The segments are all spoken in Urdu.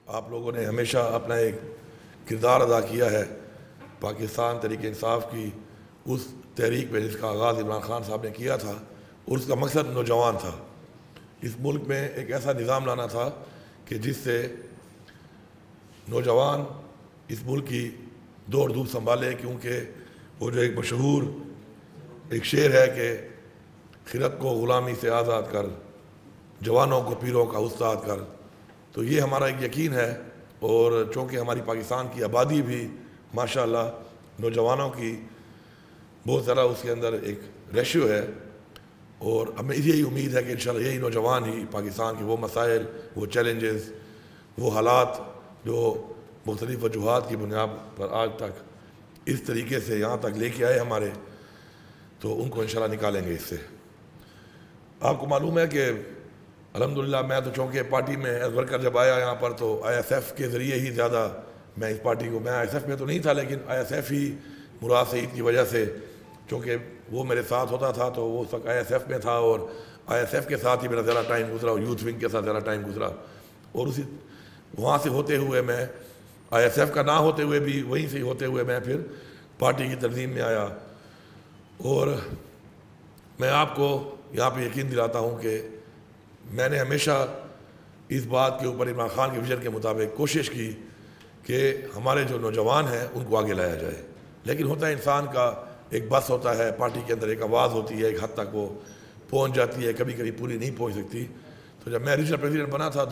آپ لوگوں نے ہمیشہ اپنا ایک کردار ادا کیا ہے پاکستان تحریک انصاف کی اس تحریک میں جس کا آغاز عمران خان صاحب نے کیا تھا، اور اس کا مقصد نوجوان تھا۔ اس ملک میں ایک ایسا نظام لانا تھا کہ جس سے نوجوان اس ملک کی دور دور سنبھالے، کیونکہ وہ جو ایک مشہور ایک شعر ہے کہ خرد کو غلامی سے آزاد کر، جوانوں کو پیروں کا استاد کر، تو یہ ہمارا ایک یقین ہے۔ اور چونکہ ہماری پاکستان کی آبادی بھی ماشاءاللہ نوجوانوں کی بہت ذرا اس کے اندر ایک ریشیو ہے، اور ہمیں یہی امید ہے کہ انشاءاللہ یہی نوجوان ہی پاکستان کے وہ مسائل، وہ چیلنجز، وہ حالات جو مختلف وجوہات کی بنیاد پر آج تک اس طریقے سے یہاں تک لے کے آئے ہمارے، تو ان کو انشاءاللہ نکالیں گے اس سے۔ آپ کو معلوم ہے کہ الحمدللہ میں تو چونکہ پارٹی میں ایز ورکر جب آیا یہاں پر، تو آئی ایس ایف کے ذریعے ہی زیادہ میں اس پارٹی کو، میں آئی ایس ایف میں تو نہیں تھا، لیکن آئی ایس ایف ہی مراد سعید کی وجہ سے، چونکہ وہ میرے ساتھ ہوتا تھا تو وہ اس وقت آئی ایس ایف میں تھا، اور آئی ایس ایف کے ساتھ ہی میرا زیادہ ٹائم گزرا، اور یوتھ ونگ کے ساتھ زیادہ ٹائم گزرا، اور اسی وہاں سے ہوتے ہوئے میں آئی ایس ایف کا نہ ہوتے ہوئے بھی وہیں سے ہوتے ہوئے میں پھر پارٹی کی تنظیم میں آیا۔ اور میں آپ کو یہاں پہ یقین دلاتا ہوں کہ میں نے ہمیشہ اس بات کے اوپر عمران خان کے ویژن کے مطابق کوشش کی کہ ہمارے جو نوجوان ہیں ان کو آگے لایا جائے، لیکن ہوتا ہے انسان کا ایک بس ہوتا ہے، پارٹی کے اندر ایک آواز ہوتی ہے، ایک حد تک وہ پہنچ جاتی ہے، کبھی کبھی پوری نہیں پہنچ سکتی۔ تو جب میں ریجنل پریزیڈنٹ بنا تھا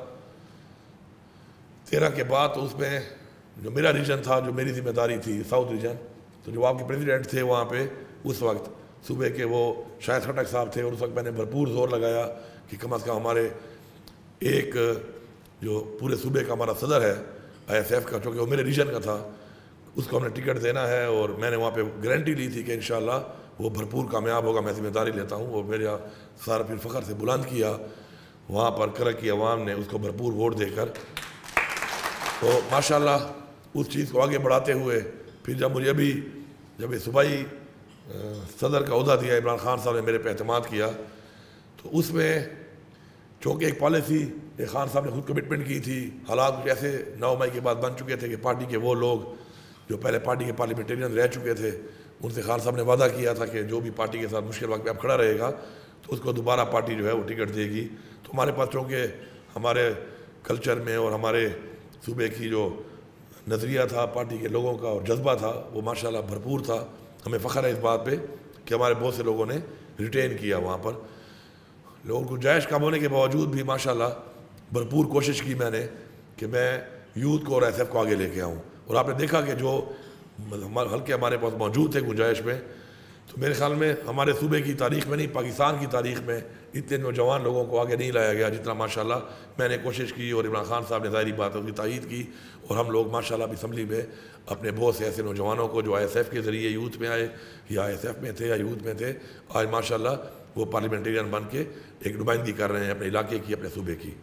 2013 کے بعد، تو اس میں جو میرا ریجن تھا، جو میری ذمہ داری تھی ساؤتھ ریجن، تو جو آپ کے پریزیڈنٹ تھے وہاں پہ اس وقت صوبے کے وہ شاہد خٹک صاحب تھے، اور اس وقت میں نے بھرپور زور لگایا کہ کم از کم ہمارے ایک جو پورے صوبے کا ہمارا صدر ہے آئی ایس ایف کا، چونکہ وہ میرے ریجن کا تھا، اس کو ہم نے ٹکٹ دینا ہے، اور میں نے وہاں پہ گارنٹی لی تھی کہ انشاءاللہ وہ بھرپور کامیاب ہوگا، میں ذمہ داری لیتا ہوں، اور میرا سارا پھر فخر سے بلند کیا وہاں پر کرک کی عوام نے اس کو بھرپور ووٹ دے کر۔ تو ماشاءاللہ اس چیز کو آگے بڑھاتے ہوئے پھر جب مجھے ابھی جب یہ صوبائی صدر کا عہدہ دیا، عمران خان صاحب نے میرے پہ اعتماد کیا، تو اس میں چونکہ ایک پالیسی خان صاحب نے خود کمٹمنٹ کی تھی، حالات کچھ ایسے 9 مئی کے بعد بن چکے تھے کہ پارٹی کے وہ لوگ جو پہلے پارٹی کے پارلیمنٹرین رہ چکے تھے، ان سے خان صاحب نے وعدہ کیا تھا کہ جو بھی پارٹی کے ساتھ مشکل وقت پہ اب کھڑا رہے گا تو اس کو دوبارہ پارٹی جو ہے وہ ٹکٹ دے گی۔ تو ہمارے پاس چونکہ ہمارے کلچر میں اور ہمارے صوبے کی جو نظریہ تھا پارٹی کے لوگوں کا اور جذبہ تھا وہ ماشاءاللہ بھرپور تھا۔ ہمیں فخر ہے اس بات پہ کہ ہمارے بہت سے لوگوں نے ریٹین کیا وہاں پر، لوگوں کو گنجائش کم ہونے کے باوجود بھی ماشاءاللہ بھرپور کوشش کی میں نے کہ میں یوتھ کو اور ایس ایف کو آگے لے کے آؤں، اور آپ نے دیکھا کہ جو حلقے ہمارے پاس موجود تھے گنجائش میں، تو میرے خیال میں ہمارے صوبے کی تاریخ میں نہیں پاکستان کی تاریخ میں اتنے نوجوان لوگوں کو آگے نہیں لایا گیا جتنا ماشاءاللہ میں نے کوشش کی، اور عمران خان صاحب نے ظاہری بات ہے اس کی تائید کی، اور ہم لوگ ماشاءاللہ اسمبلی میں اپنے بہت سے ایسے نوجوانوں کو جو آئی ایس ایف کے ذریعے یوتھ میں آئے یا آئی ایس ایف میں تھے یا یوتھ میں تھے، آج ماشاءاللہ وہ پارلیمنٹرین بن کے ایک نمائندگی کر رہے ہیں اپنے علاقے کی، اپنے صوبے کی۔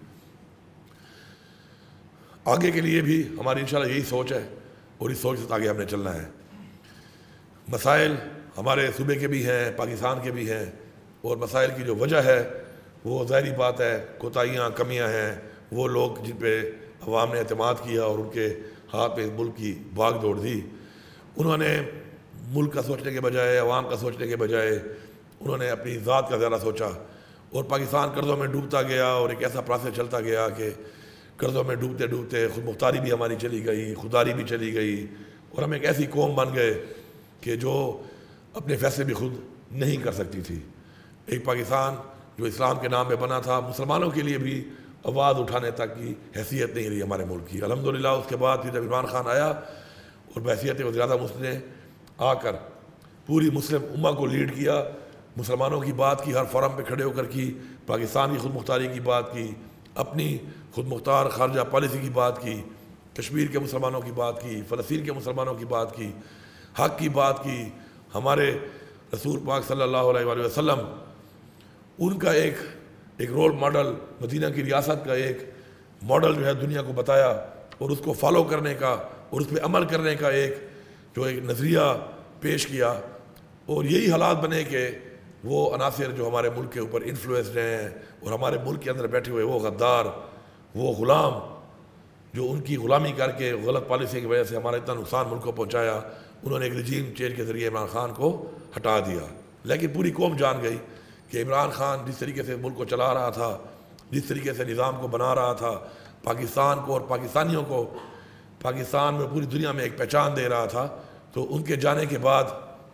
آگے کے لیے بھی ہماری انشاءاللہ یہی سوچ ہے، اور اس سوچ سے آگے ہم نے چلنا ہے۔ مسائل ہمارے صوبے کے بھی ہیں، پاکستان کے بھی ہیں، اور مسائل کی جو وجہ ہے وہ ظاہری بات ہے کوتاہیاں کمیاں ہیں، وہ لوگ جن پہ عوام نے اعتماد کیا اور ان کے ہاتھ میں ملک کی بھاگ دوڑ دی، انہوں نے ملک کا سوچنے کے بجائے، عوام کا سوچنے کے بجائے انہوں نے اپنی ذات کا زیادہ سوچا، اور پاکستان قرضوں میں ڈوبتا گیا، اور ایک ایسا پروسیس چلتا گیا کہ قرضوں میں ڈوبتے ڈوبتے خود مختاری بھی ہماری چلی گئی، خودداری بھی چلی گئی، اور ہم ایک ایسی قوم بن گئے کہ جو اپنے فیصلے بھی خود نہیں کر سکتی تھی۔ ایک پاکستان جو اسلام کے نام پہ بنا تھا، مسلمانوں کے لیے بھی آواز اٹھانے تک کی حیثیت نہیں رہی ہمارے ملک کی۔ الحمدللہ اس کے بعد پھر جب عمران خان آیا اور بحیثیت وزیر اعظم اس نے آ کر پوری مسلم امہ کو لیڈ کیا، مسلمانوں کی بات کی، ہر فورم پہ کھڑے ہو کر کی، پاکستان کی خود مختاری کی بات کی، اپنی خود مختار خارجہ پالیسی کی بات کی، کشمیر کے مسلمانوں کی بات کی، فلسطین کے مسلمانوں کی بات کی، حق کی بات کی، ہمارے رسول پاک صلی اللہ علیہ وآلہ وسلم ان کا ایک رول ماڈل، مدینہ کی ریاست کا ایک ماڈل جو ہے دنیا کو بتایا، اور اس کو فالو کرنے کا اور اس پہ عمل کرنے کا ایک نظریہ پیش کیا، اور یہی حالات بنے کہ وہ عناصر جو ہمارے ملک کے اوپر انفلوئنسڈ ہیں اور ہمارے ملک کے اندر بیٹھے ہوئے وہ غدار، وہ غلام، وہ انہوں نے اپنی ذات کا زیادہ سوچا، اور پاکستان قرضوں میں ڈوبتا گیا، اور ایک ایسا پروسیس چلتا گیا کہ پارلیمنٹرین بن کے ایک نمائندگی کر رہے ہیں اپنے علاقے کی، اپنے صوبے کی۔ آگے کے لیے بھی ہماری انشاءاللہ یہی سوچ ہے، اور اس سوچ سے آگے ہم نے چلنا ہے۔ مسائل ہمارے صوبے کے بھی ہیں، پاکستان کے بھی ہیں، اور مسائل کی جو وجہ ہے وہ مختلف جو ان کی غلامی کر کے غلط پالیسی کی وجہ سے ہمارا اتنا نقصان ملک کو پہنچایا، انہوں نے ایک رجیم چینج کے ذریعے عمران خان کو ہٹا دیا. لیکن پوری قوم جان گئی کہ عمران خان جس طریقے سے ملک کو چلا رہا تھا، جس طریقے سے نظام کو بنا رہا تھا، پاکستان کو اور پاکستانیوں کو پاکستان میں پوری دنیا میں ایک پہچان دے رہا تھا، تو ان کے جانے کے بعد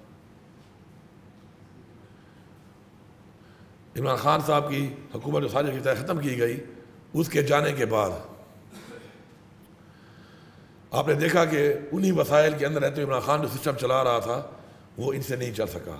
عمران خان صاحب کی حکومت جو سازش کی طرح ختم کی گئی، اس کے جانے کے بعد آپ نے دیکھا کہ انہی وسائل کے اندر رہتے عمران خان جو سسٹم چلا رہا تھا وہ ان سے نہیں چل سکا.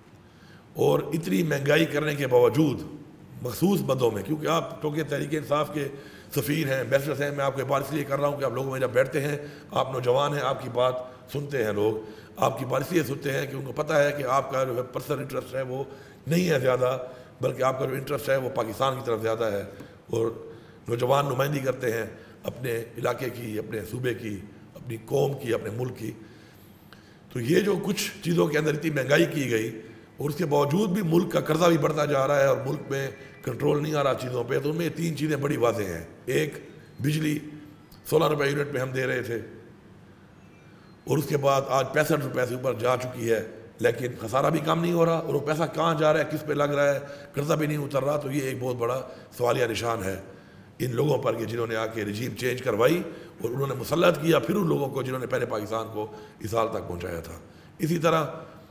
اور اتنی مہنگائی کرنے کے باوجود مخصوص بندوں میں، کیونکہ آپ چونکہ تحریک انصاف کے سفیر ہیں، ایمبیسڈرز ہیں، میں آپ کو بات اس لیے کر رہا ہوں کہ آپ لوگوں میں جب بیٹھتے ہیں، آپ نوجوان ہیں، آپ کی بات سنتے ہیں لوگ، آپ کی بات اس لیے سنتے ہیں کہ ان کو پتہ ہے کہ آپ کا جو پرسنل انٹرسٹ ہے وہ نہیں ہے زیادہ، بلکہ آپ کا جو انٹرسٹ ہے وہ پاکستان کی طرف زیادہ ہے، اور نوجوان نمائندگی کرتے ہیں اپنے علاقے کی، اپنے صوبے کی، اپنی قوم کی، اپنے ملک کی. تو یہ جو کچھ چیزوں کے اندر اتنی مہنگائی کی گئی اور اس کے باوجود بھی ملک کا قرضہ بھی بڑھتا جا رہا ہے اور ملک میں کنٹرول نہیں آ رہا چیزوں پہ، تو ان میں 3 چیزیں بڑی واضح ہیں. ایک، بجلی 16 روپے یونٹ پہ ہم دے رہے تھے، اور اس کے بعد آج 65 روپے سے اوپر جا چکی ہے، لیکن خسارہ بھی کم نہیں ہو رہا، اور وہ پیسہ کہاں جا رہا ہے، کس پہ لگ رہا ہے، قرضہ بھی نہیں اتر رہا. تو یہ ایک بہت بڑا سوالیہ نشان ہے ان لوگوں پر کہ جنہوں نے آ کے رجیم چینج کروائی اور انہوں نے مسلط کیا پھر ان لوگوں کو جنہوں نے پہلے پاکستان کو اس حال تک پہنچایا تھا. اسی طرح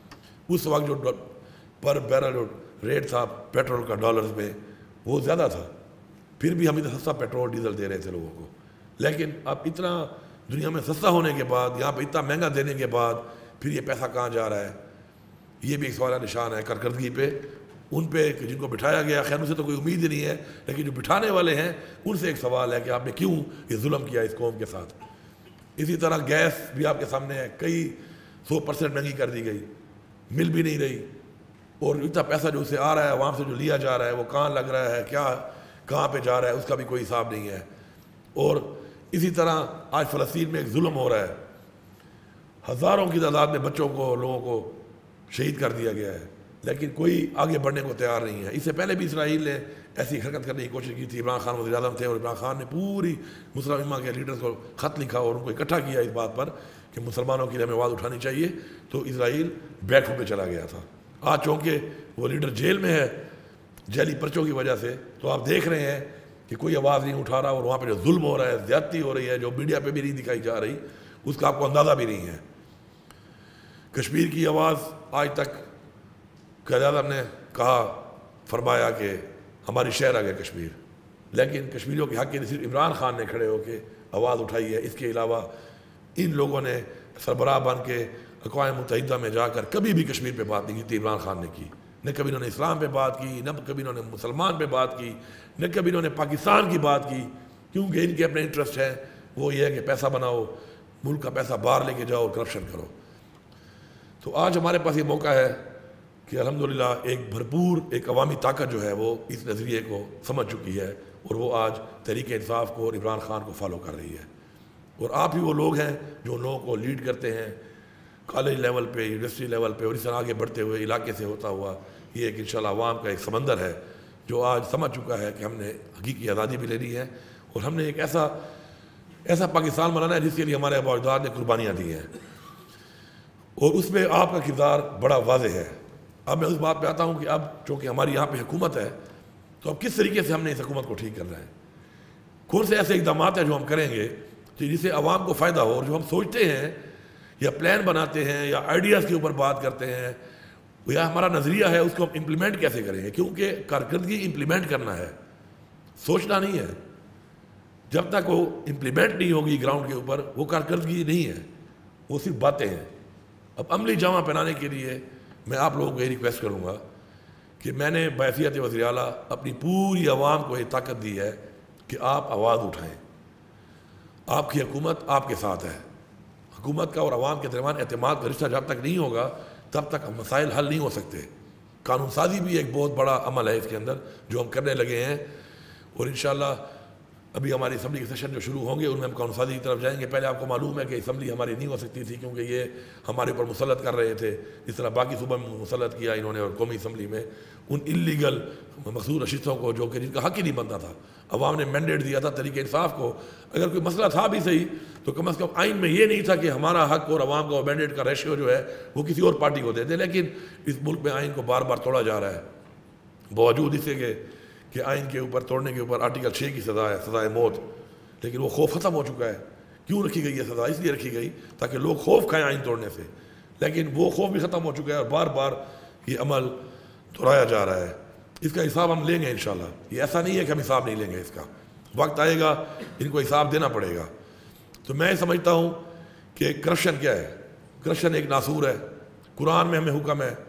اس وقت جو پر بیرل جو ریٹ تھا پیٹرول کا ڈالرز میں وہ زیادہ تھا، پھر بھی ہم اتنا سستا پیٹرول ڈیزل دے رہے تھے لوگوں کو. لیکن اب اتنا دنیا میں سستا ہونے کے بعد، یہاں پہ اتنا مہنگا دینے کے بعد پھر یہ پیسہ کہاں جا رہا ہے، یہ بھی ایک سوالیہ نشان ہے کارکردگی پہ. ان پہ جن کو بٹھایا گیا، خیر ان سے تو کوئی امید ہی نہیں ہے، لیکن جو بٹھانے والے ہیں ان سے ایک سوال ہے کہ آپ نے کیوں یہ ظلم کیا اس قوم کے ساتھ. اسی طرح گیس بھی آپ کے سامنے ہے، کئی 100% مہنگی کر دی گئی، مل بھی نہیں رہی، اور اتنا پیسہ جو اسے آ رہا ہے عوام سے جو لیا جا رہا ہے وہ کہاں لگ رہا ہے، کیا کہاں پہ جا رہا ہے، اس کا بھی کوئی حساب نہیں ہے. اور اسی طرح آج فلسطین میں ایک ظلم ہو رہا ہے، ہزاروں کی تعداد میں بچوں کو، لوگوں کو شہید کر دیا گیا ہے، لیکن کوئی آگے بڑھنے کو تیار نہیں ہے. اس سے پہلے بھی اسرائیل نے ایسی حرکت کرنے کی کوشش کی تھی، عمران خان وزیر اعظم تھے، اور عمران خان نے پوری مسلم امہ کے لیڈرز کو خط لکھا اور ان کو اکٹھا کیا اس بات پر کہ مسلمانوں کے لیے ہمیں آواز اٹھانی چاہیے. تو اسرائیل بیک ہو کے چلا گیا تھا. آج چونکہ وہ لیڈر جیل میں ہے جیلی پرچوں کی وجہ سے، تو آپ دیکھ رہے ہیں کہ کوئی آواز نہیں اٹھا رہا، اور وہاں پہ جو ظلم ہو رہا ہے، زیادتی ہو رہی ہے، جو میڈیا پہ بھی نہیں دکھائی جا رہی، اس کا آپ کو اندازہ بھی نہیں ہے. کشمیر کی آواز آج تک قائد اعظم نے کہا، فرمایا کہ ہماری شہر آ گیا کشمیر، لیکن کشمیریوں کے حق کے لیے صرف عمران خان نے کھڑے ہو کے آواز اٹھائی ہے. اس کے علاوہ ان لوگوں نے سربراہ بن کے اقوام متحدہ میں جا کر کبھی بھی کشمیر پہ بات نہیں کی. عمران خان نے کی، نہ کبھی انہوں نے اسلام پہ بات کی، نہ کبھی انہوں نے مسلمان پہ بات کی، نہ کبھی انہوں نے پاکستان کی بات کی، کیونکہ ان کے اپنے انٹرسٹ ہیں. وہ یہ ہے کہ پیسہ بناؤ، ملک کا پیسہ باہر لے کے جاؤ اور کرپشن کرو. تو آج ہمارے پاس یہ موقع ہے کہ الحمدللہ ایک بھرپور ایک عوامی طاقت جو ہے وہ اس نظریے کو سمجھ چکی ہے، اور وہ آج تحریک انصاف کو اور عمران خان کو فالو کر رہی ہے. اور آپ ہی وہ لوگ ہیں جو ان لوگوں کو لیڈ کرتے ہیں کالج لیول پہ، یونیورسٹی لیول پہ، اور اس طرح آگے بڑھتے ہوئے علاقے سے ہوتا ہوا. یہ ایک انشاءاللہ عوام کا ایک سمندر ہے جو آج سمجھ چکا ہے کہ ہم نے حقیقی آزادی بھی لینی ہے، اور ہم نے ایک ایسا پاکستان بنانا ہے جس کے لیے ہمارے آباء و اجداد نے قربانیاں دی ہیں، اور اس میں آپ کا کردار بڑا واضح ہے. اب میں اس بات پہ آتا ہوں کہ اب چونکہ ہماری یہاں پہ حکومت ہے، تو اب کس طریقے سے ہم نے اس حکومت کو ٹھیک کرنا ہے، کون سے ایسے اقدامات ہیں جو ہم کریں گے جس سے عوام کو فائدہ ہو، اور جو ہم سوچتے ہیں یا پلان بناتے ہیں یا آئیڈیاز کے اوپر بات کرتے ہیں یا ہمارا نظریہ ہے، اس کو ہم امپلیمنٹ کیسے کریں گے. کیونکہ کارکردگی امپلیمنٹ کرنا ہے، سوچنا نہیں ہے. جب تک وہ امپلیمنٹ نہیں ہوگی گراؤنڈ کے اوپر، وہ کارکردگی نہیں ہے، وہ صرف باتیں ہیں. اب عملی جامہ پہنانے کے لیے میں آپ لوگوں کو یہ ریکویسٹ کروں گا کہ میں نے بحیثیت وزیر اعلیٰ اپنی پوری عوام کو یہ طاقت دی ہے کہ آپ آواز اٹھائیں. آپ کی حکومت آپ کے ساتھ ہے. حکومت کا اور عوام کے درمیان اعتماد کا رشتہ جب تک نہیں ہوگا تب تک مسائل حل نہیں ہو سکتے. قانون سازی بھی ایک بہت بڑا عمل ہے اس کے اندر جو ہم کرنے لگے ہیں، اور انشاءاللہ ابھی ہماری اسمبلی کے سیشن جو شروع ہوں گے ان میں ہم قانون سازی کی طرف جائیں گے. پہلے آپ کو معلوم ہے کہ اسمبلی ہماری نہیں ہو سکتی تھی کیونکہ یہ ہمارے اوپر مسلط کر رہے تھے, جس طرح باقی صوبوں میں مسلط کیا انہوں نے, اور قومی اسمبلی میں ان انلیگل مخصوص نشستوں کو جو کہ جن کا حق ہی نہیں بنتا تھا. عوام نے مینڈیٹ دیا تھا تحریک انصاف کو, اگر کوئی مسئلہ تھا بھی صحیح تو کم از کم آئین میں یہ نہیں تھا کہ ہمارا حق اور عوام کا مینڈیٹ کا ریشیو جو ہے وہ کسی اور پارٹی کو دے دے. لیکن اس ملک میں آئین کو بار بار توڑا جا رہا ہے, باوجود اس سے کہ آئین کے اوپر توڑنے کے اوپر آرٹیکل 6 کی سزا ہے, سزائے موت. لیکن وہ خوف ختم ہو چکا ہے. کیوں رکھی گئی ہے سزا؟ اس لیے رکھی گئی تاکہ لوگ خوف کھائیں آئین توڑنے سے, لیکن وہ خوف بھی ختم ہو چکا ہے اور بار بار یہ عمل دہرایا جا رہا ہے. اس کا حساب ہم لیں گے انشاءاللہ. یہ ایسا نہیں ہے کہ ہم حساب نہیں لیں گے, اس کا وقت آئے گا, ان کو حساب دینا پڑے گا. تو میں سمجھتا ہوں کہ کرپشن کیا ہے؟ کرپشن ایک ناسور ہے. قرآن میں ہمیں حکم ہے,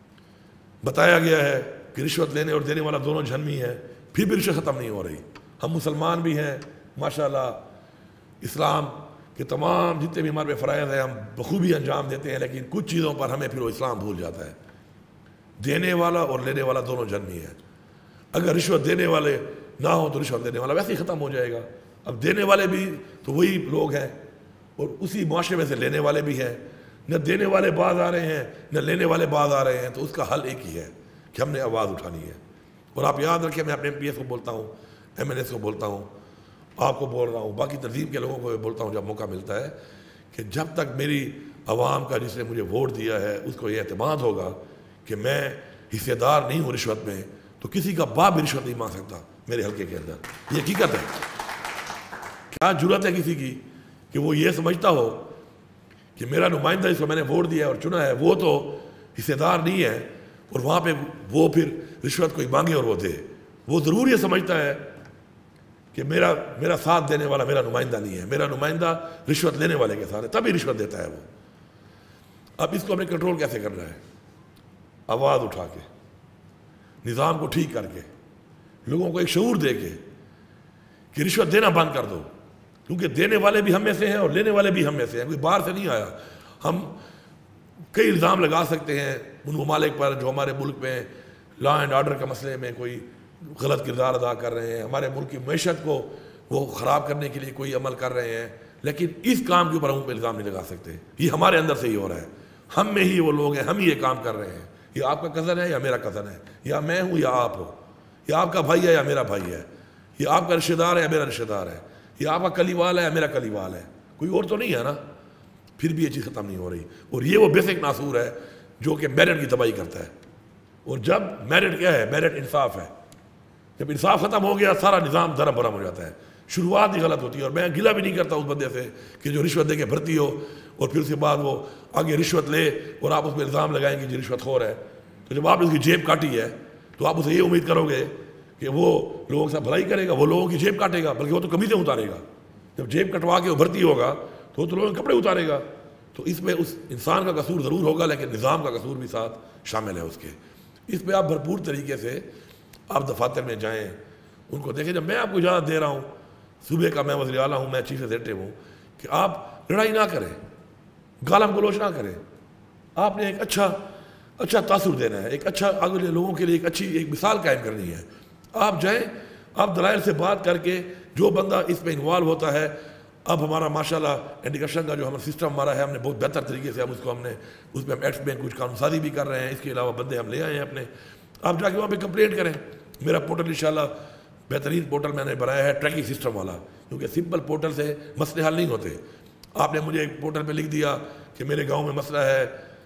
بتایا گیا ہے کہ رشوت لینے اور دینے والا دونوں جہنمی ہے, پھر بھی رشوت ختم نہیں ہو رہی. ہم مسلمان بھی ہیں ماشاءاللہ, اسلام کے تمام جتنے بھی ہمارے فرائض ہیں ہم بخوبی انجام دیتے ہیں, لیکن کچھ چیزوں پر ہمیں پھر وہ اسلام بھول جاتا ہے. دینے والا اور لینے والا دونوں جہنمی ہے. اگر رشوت دینے والے نہ ہوں تو رشوت دینے والا ویسے ہی ختم ہو جائے گا. اب دینے والے بھی تو وہی لوگ ہیں اور اسی معاشرے میں سے لینے والے بھی ہیں. نہ دینے والے باز آ رہے ہیں نہ لینے والے باز آ رہے ہیں. تو اس کا حل ایک ہی ہے کہ ہم نے آواز اٹھانی ہے. اور آپ یاد رکھیں, میں اپنے MP کو بولتا ہوں, MNS کو بولتا ہوں, آپ کو بول رہا ہوں, باقی تنظیم کے لوگوں کو بولتا ہوں جب موقع ملتا ہے, کہ جب تک میری عوام کا جس نے مجھے ووٹ دیا ہے اس کو یہ اعتماد ہوگا کہ میں حصے دار نہیں ہوں رشوت میں, تو کسی کا باپ بھی رشوت نہیں مانگ سکتا میرے حلقے کے اندر. یہ حقیقت ہے. کیا جرأت ہے کسی کی کہ وہ یہ سمجھتا ہو کہ میرا نمائندہ جس کو میں نے ووٹ دیا ہے اور چنا ہے وہ تو حصے دار نہیں ہے, اور وہاں پہ وہ پھر رشوت کوئی مانگے اور وہ دے. وہ ضرور یہ سمجھتا ہے کہ میرا ساتھ دینے والا میرا نمائندہ نہیں ہے, میرا نمائندہ رشوت لینے والے کے ساتھ ہے, تبھی رشوت دیتا ہے وہ. اب اس کو ہمیں کنٹرول کیسے کرنا ہے؟ آواز اٹھا کے, نظام کو ٹھیک کر کے, لوگوں کو ایک شعور دے کے کہ رشوت دینا بند کر دو, کیونکہ دینے والے بھی ہم میں سے ہیں اور لینے والے بھی ہم میں سے ہیں, کوئی باہر سے نہیں آیا. ہم کئی الزام لگا سکتے ہیں ان ممالک پر جو ہمارے ملک میں لا اینڈ آرڈر کے مسئلے میں کوئی غلط کردار ادا کر رہے ہیں, ہمارے ملک کی معیشت کو وہ خراب کرنے کے لیے کوئی عمل کر رہے ہیں, لیکن اس کام کے اوپر ہم پہ الزام نہیں لگا سکتے. یہ ہمارے اندر سے ہی ہو رہا ہے, ہم میں ہی وہ لوگ ہیں, ہم ہی یہ کام کر رہے ہیں. یہ آپ کا کزن ہے یا میرا کزن ہے, یا میں ہوں یا آپ ہو, یا آپ کا بھائی ہے یا میرا بھائی ہے, یہ آپ کا رشتہ دار ہے یا میرا رشتہ دار ہے, یہ آپ کا کلیوال ہے یا میرا کلیوال ہے, کوئی اور تو نہیں ہے نا. پھر بھی یہ چیز ختم نہیں ہو رہی. اور یہ وہ بیسک ناصور ہے جو کہ میرٹ کی تباہی کرتا ہے. اور جب میرٹ کیا ہے؟ میرٹ انصاف ہے. جب انصاف ختم ہو گیا سارا نظام دھرم بھرم ہو جاتا ہے. شروعات ہی غلط ہوتی ہے, اور میں گلہ بھی نہیں کرتا اس بندے سے کہ جو رشوت دے کے بھرتی ہو اور پھر اس کے بعد وہ آگے رشوت لے اور آپ اس پہ الزام لگائیں گے جی رشوت خور ہے. تو جب آپ اس کی جیب کاٹی ہے تو آپ اسے یہ امید کرو گے کہ وہ لوگوں کے ساتھ بھلائی کرے گا, وہ لوگوں کی جیب کاٹے گا, بلکہ وہ تو قمیضیں اتارے گا. جب جیب کٹوا کے وہ بھرتی ہوگا تو وہ تو لوگوں کے کپڑے اتارے گا. تو اس میں اس انسان کا قصور ضرور ہوگا, لیکن نظام کا قصور بھی ساتھ شامل ہے اس کے. اس پہ آپ بھرپور طریقے سے آپ دفاتر میں جائیں, ان کو دیکھیں. جب میں آپ کو اجازت دے رہا ہوں, صوبے کا میں وزیر اعلیٰ ہوں, میں چیف ایگزیکٹو ہوں, کہ آپ لڑائی نہ کریں, گالم گلوچ نہ کریں. آپ نے ایک اچھا تاثر دینا ہے, ایک اچھا اگلے لوگوں کے لیے ایک اچھی ایک مثال قائم کرنی ہے. آپ جائیں, آپ دلائل سے بات کر کے, جو بندہ اس میں انوالو ہوتا ہے. اب ہمارا ماشاءاللہ اینٹی کرپشن کا جو ہمارا سسٹم ہمارا ہے, ہم نے بہت بہتر طریقے سے اس میں ہم ایکٹس میں کچھ قانون سازی بھی کر رہے ہیں. اس کے علاوہ بندے ہم لے آئے ہیں اپنے. آپ جا کے وہاں پہ کمپلینٹ کریں. میرا پورٹل انشاءاللہ بہترین پورٹل میں نے بنایا ہے ٹریکنگ سسٹم والا, کیونکہ سمپل پورٹل سے مسئلے حل نہیں ہوتے. آپ نے مجھے ایک پورٹل پہ لکھ دیا کہ میرے گاؤں میں مسئلہ ہے,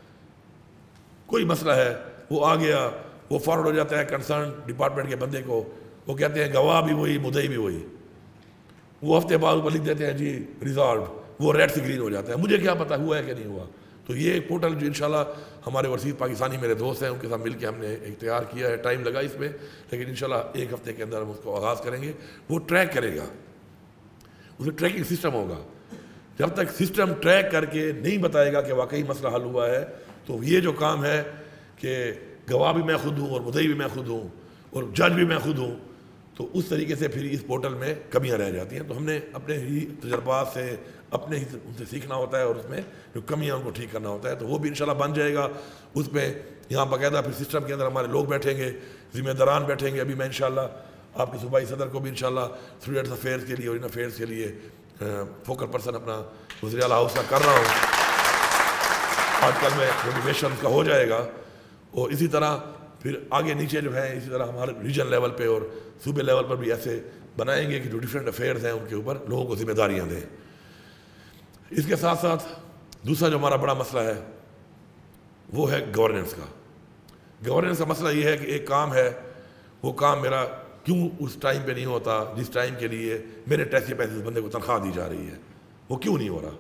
کوئی مسئلہ ہے, وہ آ گیا, وہ فارورڈ ہو جاتا ہے کنسرن ڈپارٹمنٹ کے بندے کو, وہ کہتے ہیں گواہ بھی وہی مدعی بھی وہی, وہ ہفتے بعد اوپر لکھ دیتے ہیں جی ریزالو, وہ ریڈ سے گرین ہو جاتا ہے. مجھے کیا پتا ہوا ہے کہ نہیں ہوا. تو یہ ایک پورٹل جو انشاءاللہ ہمارے ورسیز پاکستانی میرے دوست ہیں ان کے ساتھ مل کے ہم نے ایک تیار کیا ہے. ٹائم لگا اس میں, لیکن انشاءاللہ ایک ہفتے کے اندر ہم اس کو آغاز کریں گے. وہ ٹریک کرے گا, اس میں ٹریکنگ سسٹم ہوگا. جب تک سسٹم ٹریک کر کے نہیں بتائے گا کہ واقعی مسئلہ حل ہوا ہے, تو یہ جو کام ہے کہ گواہ بھی میں خود ہوں اور مدعی بھی میں خود ہوں اور جج بھی میں خود ہوں, تو اس طریقے سے پھر اس پورٹل میں کمیاں رہ جاتی ہیں. تو ہم نے اپنے ہی تجربات سے اپنے ہی ان سے سیکھنا ہوتا ہے, اور اس میں جو کمیاں ان کو ٹھیک کرنا ہوتا ہے. تو وہ بھی انشاءاللہ بن جائے گا. اس میں یہاں باقاعدہ پھر سسٹم کے اندر ہمارے لوگ بیٹھیں گے, ذمہ داران بیٹھیں گے. ابھی میں انشاءاللہ آپ کے صوبائی صدر کو بھی انشاءاللہ اسٹوڈنٹس افیئرس کے لیے اور ان افیئرس کے لیے فوکل پرسن اپنا وزیر اعلیٰ ہاؤس کا کر رہا ہوں. آج کل میں موٹیویشن کا ہو جائے گا. اور اسی طرح پھر آگے نیچے جو ہے اسی طرح ہمارے ریجن لیول پہ اور صوبے لیول پر بھی ایسے بنائیں گے کہ جو ڈفرینٹ افیئرز ہیں ان کے اوپر لوگوں کو ذمہ داریاں دیں. اس کے ساتھ ساتھ دوسرا جو ہمارا بڑا مسئلہ ہے وہ ہے گورننس کا. گورننس کا مسئلہ یہ ہے کہ ایک کام ہے, وہ کام میرا کیوں اس ٹائم پہ نہیں ہوتا جس ٹائم کے لیے میرے ٹیکس کے پیسے اس بندے کو تنخواہ دی جا رہی ہے, وہ کیوں نہیں ہو رہا,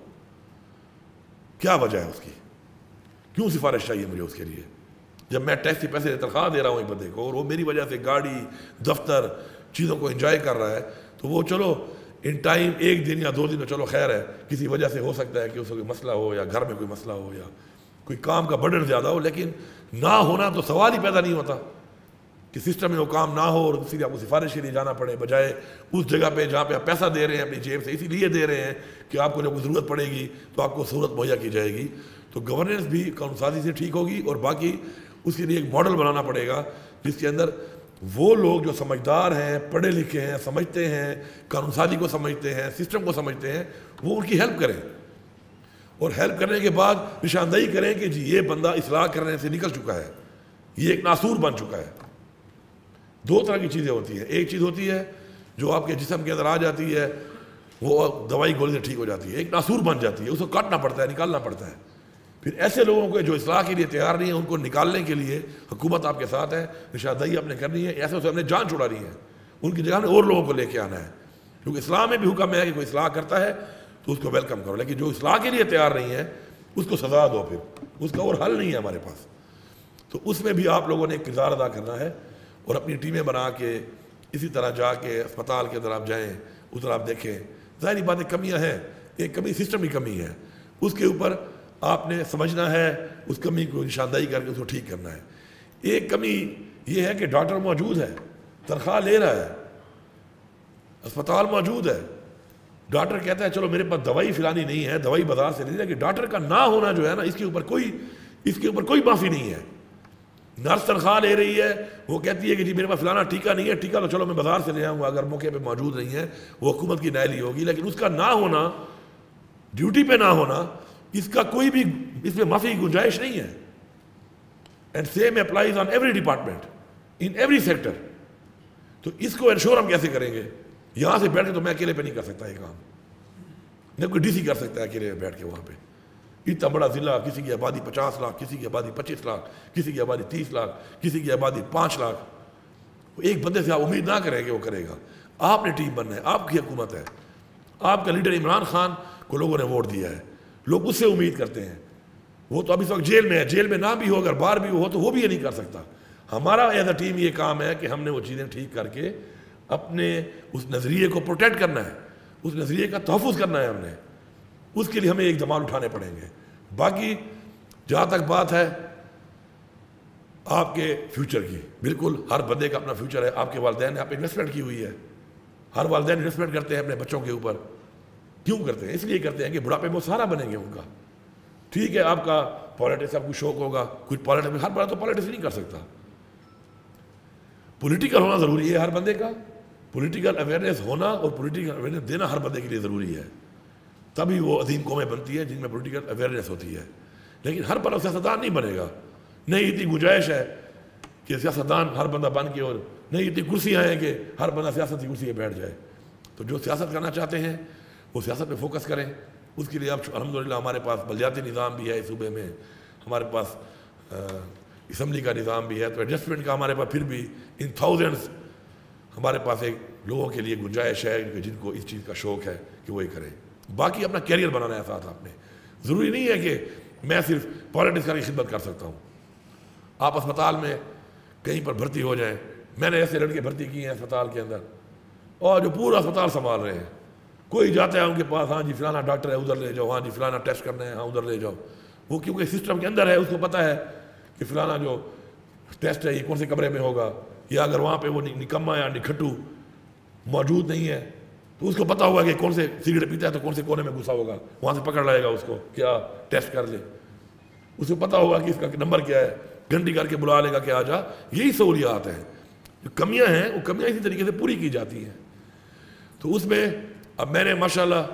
کیا وجہ ہے اس کی, کیوں سفارش چاہیے مجھے اس کے لیے جب میں ٹیکس کے پیسے تنخواہ دے رہا ہوں ایک بندے کو اور وہ میری وجہ سے گاڑی دفتر چیزوں کو انجوائے کر رہا ہے, تو وہ چلو ان ٹائم ایک دن یا 2 دن تو چلو خیر ہے, کسی وجہ سے ہو سکتا ہے کہ اس کو کوئی مسئلہ ہو یا گھر میں کوئی مسئلہ ہو یا کوئی کام کا برڈن زیادہ ہو, لیکن نہ ہونا تو سوال ہی پیدا نہیں ہوتا کہ سسٹم میں وہ کام نہ ہو اور اسی لیے آپ کو سفارش کے لیے جانا پڑے, بجائے اس جگہ پہ جہاں پہ آپ پیسہ دے رہے ہیں اپنی جیب سے اسی لیے دے رہے ہیں کہ آپ کو جب کوئی ضرورت پڑے گی تو آپ کو سہولت مہیا کی جائے گی. تو گورننس بھی قانون سازی سے ٹھیک ہوگی اور باقی اس کے لیے ایک ماڈل بنانا پڑے گا جس کے اندر وہ لوگ جو سمجھدار ہیں, پڑھے لکھے ہیں, سمجھتے ہیں, قانون سازی کو سمجھتے ہیں, سسٹم کو سمجھتے ہیں, وہ ان کی ہیلپ کریں اور ہیلپ کرنے کے بعد نشاندہی کریں کہ جی یہ بندہ اصلاح کرنے سے نکل چکا ہے, یہ ایک ناسور بن چکا ہے. 2 طرح کی چیزیں ہوتی ہیں. ایک چیز ہوتی ہے جو آپ کے جسم کے اندر آ جاتی ہے, وہ دوائی گولی سے ٹھیک ہو جاتی ہے, ایک ناسور بن جاتی ہے, اس کو کاٹنا پڑتا ہے, نکالنا پڑتا ہے. پھر ایسے لوگوں کو جو اصلاح کے لیے تیار نہیں ہیں ان کو نکالنے کے لیے حکومت آپ کے ساتھ ہے, نشاندہی آپ نے کرنی ہے. ایسے سے ہم نے جان چھڑانی ہے, ان کی جگہ میں اور لوگوں کو لے کے آنا ہے, کیونکہ اسلام میں بھی حکم ہے کہ کوئی اصلاح کرتا ہے تو اس کو ویلکم کرو, لیکن جو اصلاح کے لیے تیار نہیں ہے اس کو سزا دو, پھر اس کا اور حل نہیں ہے ہمارے پاس. تو اس میں بھی آپ لوگوں نے ایک کردار ادا کرنا ہے اور اپنی ٹیمیں بنا کے اسی طرح جا کے اسپتال کے اندر آپ جائیں, ادھر آپ دیکھیں. ظاہری باتیں کمیاں ہیں, ایک کمی سسٹم کی کمی ہے, اس کے اوپر آپ نے سمجھنا ہے, اس کمی کو نشاندہی کر کے اس کو ٹھیک کرنا ہے. ایک کمی یہ ہے کہ ڈاکٹر موجود ہے, تنخواہ لے رہا ہے, اسپتال موجود ہے, ڈاکٹر کہتا ہے چلو میرے پاس دوائی فلانی نہیں ہے, دوائی بازار سے نہیں ہے, کہ ڈاکٹر کا نہ ہونا جو ہے نا اس کے اوپر کوئی معافی نہیں ہے. نرس تنخواہ لے رہی ہے, وہ کہتی ہے کہ جی میرے پاس فلانا ٹیکہ نہیں ہے, ٹیکہ تو چلو میں بازار سے لے آؤں گا, اگر موقع پہ موجود نہیں ہے وہ حکومت کی نائلی ہوگی, لیکن اس کا نہ ہونا, ڈیوٹی پہ نہ ہونا, اس کا کوئی بھی اس میں معافی کی گنجائش نہیں ہے. And same applies on every department in every sector. تو اس کو انشور ہم کیسے کریں گے؟ یہاں سے بیٹھ کے تو میں اکیلے پہ نہیں کر سکتا یہ کام, نہ کوئی ڈی سی کر سکتا ہے اکیلے بیٹھ کے وہاں پہ. اتنا بڑا ضلع, کسی کی آبادی 50 لاکھ, کسی کی آبادی 25 لاکھ, کسی کی آبادی 30 لاکھ, کسی کی آبادی 5 لاکھ. ایک بندے سے آپ امید نہ کریں کہ وہ کرے گا. آپ نے ٹیم بننا ہے, آپ کی حکومت ہے, آپ کا لیڈر عمران خان کو لوگوں نے ووٹ دیا ہے, لوگ اس سے امید کرتے ہیں. وہ تو اب اس وقت جیل میں ہے, جیل میں نہ بھی ہو, اگر باہر بھی ہو تو وہ بھی یہ نہیں کر سکتا. ہمارا ایز اے ٹیم یہ کام ہے کہ ہم نے وہ چیزیں ٹھیک کر کے اپنے اس نظریے کو پروٹیکٹ کرنا ہے, اس نظریے کا تحفظ کرنا ہے ہم نے. اس کے لیے ہمیں ایک اقدامات اٹھانے پڑیں گے. باقی جہاں تک بات ہے آپ کے فیوچر کی, بالکل ہر بندے کا اپنا فیوچر ہے. آپ کے والدین نے آپ انویسٹمنٹ کی ہوئی ہے, ہر والدین انویسٹمنٹ کرتے ہیں اپنے بچوں کے اوپر. کیوں کرتے ہیں؟ اس لیے کرتے ہیں کہ بڑھاپے میں وہ سہارا بنیں گے ان کا. ٹھیک ہے آپ کا پالیٹکس آپ کو شوق ہوگا, کچھ پالیٹکس میں ہر بڑا تو پالیٹکس نہیں کر سکتا. پولیٹیکل ہونا ضروری ہے ہر بندے کا, پولیٹیکل اویئرنیس ہونا اور پولیٹیکل اویئرنیس دینا ہر بندے کے لیے ضروری ہے. تبھی وہ عظیم قومیں بنتی ہیں جن میں پولیٹیکل اویئرنیس ہوتی ہے. لیکن ہر بندہ سیاستدان نہیں بنے گا, نہیں اتنی گنجائش ہے کہ سیاستدان ہر بندہ بن کے, اور نہیں اتنی کرسیاں ہیں کہ ہر بندہ سیاست کی کرسی پہ بیٹھ جائے. تو جو سیاست کرنا چاہتے ہیں وہ سیاست پہ فوکس کریں. اس کے لیے اب الحمدللہ ہمارے پاس بلدیاتی نظام بھی ہے اس صوبے میں, ہمارے پاس اسمبلی کا نظام بھی ہے. تو ایڈجسٹمنٹ کا ہمارے پاس پھر بھی ان تھاؤزنڈس ہمارے پاس ایک لوگوں کے لیے گنجائش ہے جن کو اس چیز کا شوق ہے کہ وہ یہ کریں. باقی اپنا کیریئر بنانا ہے ساتھ. آپ نے ضروری نہیں ہے کہ میں صرف پالیٹکس کی خدمت کر سکتا ہوں. آپ اسپتال میں کہیں پر بھرتی ہو جائیں, میں نے ایسے لڑکے بھرتی کیے ہیں اسپتال کے اندر, اور جو پورا اسپتال سنبھال رہے ہیں. کوئی جاتا ہے ان کے پاس, ہاں جی فلانا ڈاکٹر ہے ادھر لے جاؤ, ہاں جی فلانا ٹیسٹ کرنا ہے, ہاں ادھر لے جاؤ. وہ کیونکہ سسٹم کے اندر ہے, اس کو پتہ ہے کہ فلانا جو ٹیسٹ ہے یہ کون سے کمرے میں ہوگا, یا اگر وہاں پہ وہ نکما یا نکھٹو موجود نہیں ہے تو اس کو پتہ ہوگا کہ کون سے سگریٹ پیتا ہے تو کون سے کونے میں گھسا ہوگا, وہاں سے پکڑ لائے گا اس کو, کیا ٹیسٹ کر لے. اس کو پتہ ہوگا کہ اس کا نمبر کیا ہے, گھنٹی کر کے بلا لے گا کہ آ جا. یہی سہولیات ہیں. جو کمیاں ہیں وہ کمیاں اسی طریقے سے پوری کی جاتی ہیں. تو اس میں اب میں نے ماشاءاللہ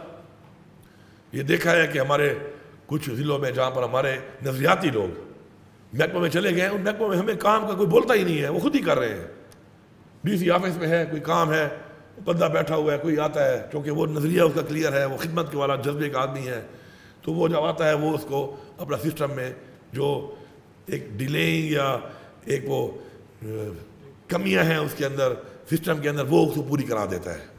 یہ دیکھا ہے کہ ہمارے کچھ ضلعوں میں جہاں پر ہمارے نظریاتی لوگ محکموں میں چلے گئے ہیں، ان محکموں میں ہمیں کام کا کوئی بولتا ہی نہیں ہے، وہ خود ہی کر رہے ہیں. ڈی سی آفس میں ہے، کوئی کام ہے، بندہ بیٹھا ہوا ہے، کوئی آتا ہے، کیونکہ وہ نظریہ اس کا کلیئر ہے، وہ خدمت کے والا جذبے کا آدمی ہے، تو وہ جب آتا ہے وہ اس کو اپنا سسٹم میں جو ایک ڈیلے یا ایک وہ کمیاں ہیں اس کے اندر سسٹم کے اندر وہ اس کو پوری کرا دیتا ہے.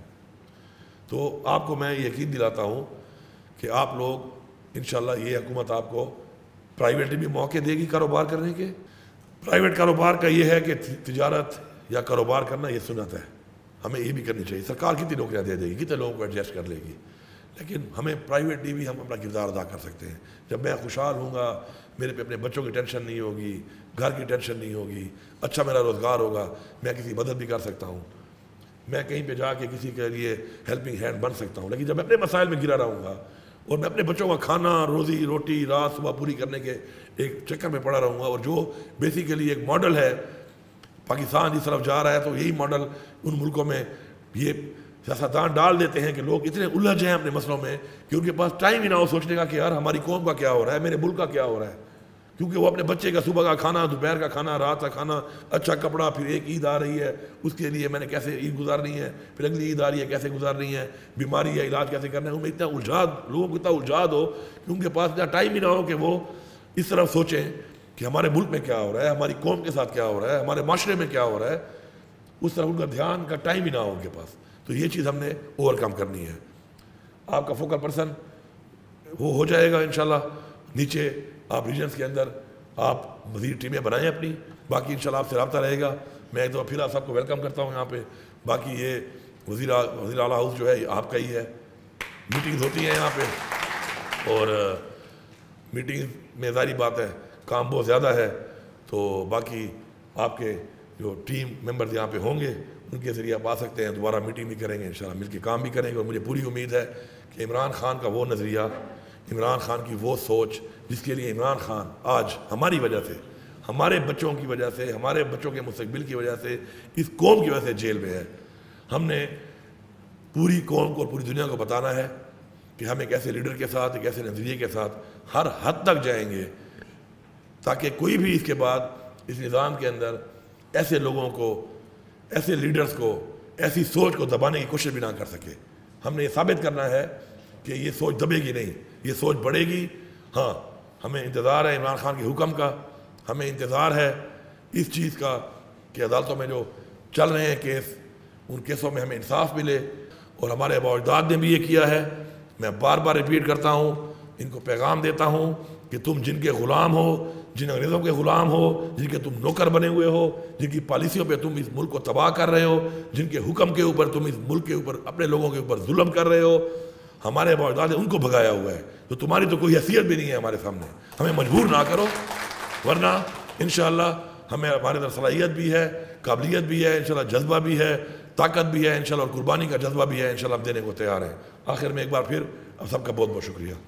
تو آپ کو میں یقین دلاتا ہوں کہ آپ لوگ انشاءاللہ یہ حکومت آپ کو پرائیویٹ بھی موقع دے گی کاروبار کرنے کے. پرائیویٹ کاروبار کا یہ ہے کہ تجارت یا کاروبار کرنا یہ سنت ہے، ہمیں یہ بھی کرنی چاہیے. سرکار کتنی نوکریاں دے دے گی، کتنے لوگوں کو ایڈجسٹ کر لے گی، لیکن ہمیں پرائیویٹلی بھی ہم اپنا کردار ادا کر سکتے ہیں. جب میں خوشحال ہوں گا، میرے پہ اپنے بچوں کی ٹینشن نہیں ہوگی، گھر کی ٹینشن نہیں ہوگی، اچھا میرا روزگار ہوگا، میں کسی مدد بھی کر سکتا ہوں، میں کہیں پہ جا کے کسی کے لیے ہیلپنگ ہینڈ بن سکتا ہوں. لیکن جب میں اپنے مسائل میں گرا رہوں گا اور میں اپنے بچوں کا کھانا روزی روٹی رات صبح پوری کرنے کے ایک چکر میں پڑا رہوں گا، اور جو بیسیکلی ایک ماڈل ہے پاکستان اس طرف جا رہا ہے، تو یہی ماڈل ان ملکوں میں یہ سیاستدان ڈال دیتے ہیں کہ لوگ اتنے الجھ ہیں اپنے مسئلوں میں کہ ان کے پاس ٹائم ہی نہ ہو سوچنے کا کہ یار ہماری قوم کا کیا ہو رہا ہے، میرے ملک کا کیا ہو رہا ہے. کیونکہ وہ اپنے بچے کا صبح کا کھانا، دوپہر کا کھانا، رات کا کھانا، اچھا کپڑا، پھر ایک عید آ رہی ہے اس کے لیے میں نے کیسے عید گزارنی ہے، پھر اگلی عید آ رہی ہے کیسے گزارنی ہے، بیماری ہے علاج کیسے کرنا ہے. ان میں اتنا الجھاد، لوگوں کو اتنا الجھاد ہو کہ ان کے پاس اتنا ٹائم ہی نہ ہو کہ وہ اس طرف سوچیں کہ ہمارے ملک میں کیا ہو رہا ہے، ہماری قوم کے ساتھ کیا ہو رہا ہے، ہمارے معاشرے میں کیا ہو رہا ہے. اس طرح ان کا دھیان کا ٹائم ہی نہ ہو ان کے پاس. تو یہ چیز ہم نے اوور کم کرنی ہے. آپ کا فوکل پرسن وہ ہو جائے گا انشاءاللہ. نیچے آپ ریجنس کے اندر آپ مزید ٹیمیں بنائیں اپنی. باقی انشاءاللہ آپ سے رابطہ رہے گا. میں ایک دفعہ پھر آپ سب کو ویلکم کرتا ہوں یہاں پہ. باقی یہ وزیر اعلیٰ ہاؤس جو ہے یہ آپ کا ہی ہے. میٹنگز ہوتی ہیں یہاں پہ، اور میٹنگ میں ظاہری بات ہے کام بہت زیادہ ہے، تو باقی آپ کے جو ٹیم ممبرز یہاں پہ ہوں گے ان کے ذریعے آپ آ سکتے ہیں. دوبارہ میٹنگ بھی کریں گے انشاءاللہ، مل کے کام بھی کریں گے. اور مجھے پوری امید ہے کہ عمران خان کا وہ نظریہ، عمران خان کی وہ سوچ جس کے لیے عمران خان آج ہماری وجہ سے، ہمارے بچوں کی وجہ سے، ہمارے بچوں کے مستقبل کی وجہ سے، اس قوم کی وجہ سے جیل میں ہے. ہم نے پوری قوم کو اور پوری دنیا کو بتانا ہے کہ ہم ایک ایسے لیڈر کے ساتھ، ایک ایسے نظریے کے ساتھ ہر حد تک جائیں گے تاکہ کوئی بھی اس کے بعد اس نظام کے اندر ایسے لوگوں کو، ایسے لیڈرز کو، ایسی سوچ کو دبانے کی کوشش بھی نہ کر سکے. ہم نے یہ ثابت کرنا ہے کہ یہ سوچ دبے گی نہیں، یہ سوچ بڑھے گی. ہاں ہمیں انتظار ہے عمران خان کے حکم کا، ہمیں انتظار ہے اس چیز کا کہ عدالتوں میں جو چل رہے ہیں کیس، ان کیسوں میں ہمیں انصاف ملے. اور ہمارے آباء و اجداد نے بھی یہ کیا ہے. میں بار بار ریپیٹ کرتا ہوں، ان کو پیغام دیتا ہوں کہ تم جن کے غلام ہو، جن انگریزوں کے غلام ہو، جن کے تم نوکر بنے ہوئے ہو، جن کی پالیسیوں پہ تم اس ملک کو تباہ کر رہے ہو، جن کے حکم کے اوپر تم اس ملک کے اوپر اپنے لوگوں کے اوپر ظلم کر رہے ہو، ہمارے آباء و اجداد نے ان کو بھگایا ہوا ہے. تو تمہاری تو کوئی حیثیت بھی نہیں ہے ہمارے سامنے. ہمیں مجبور نہ کرو، ورنہ انشاءاللہ ہمیں ہمارے اندر صلاحیت بھی ہے، قابلیت بھی ہے، انشاءاللہ جذبہ بھی ہے، طاقت بھی ہے انشاءاللہ، اور قربانی کا جذبہ بھی ہے انشاءاللہ. ہم دینے کو تیار ہیں. آخر میں ایک بار پھر آپ سب کا بہت بہت شکریہ.